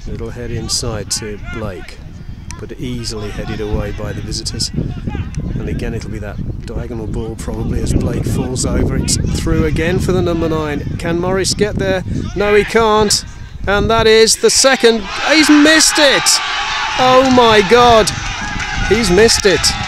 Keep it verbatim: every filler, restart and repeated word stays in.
It'll head inside to Blake, but easily headed away by the visitors. And again it'll be that diagonal ball probably as Blake falls over. It's through again for the number nine. Can Morris get there? No, he can't. And that is the second. He's missed it! Oh my God! He's missed it.